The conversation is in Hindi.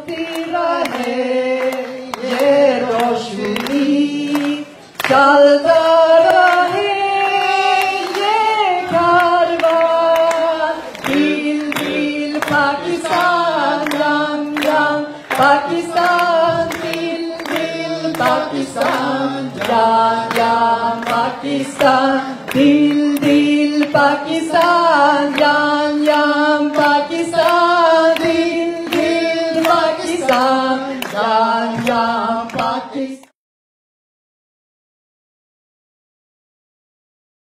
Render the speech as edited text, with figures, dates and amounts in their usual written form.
जलती रहे ये रोशनी, चलता रहे ये कारवां। दिल दिल पाकिस्तान, यम यम पाकिस्तान, दिल दिल पाकिस्तान, यम यम पाकिस्तान, दिल दिल पाकिस्तान, यम यम पाकिस्तान।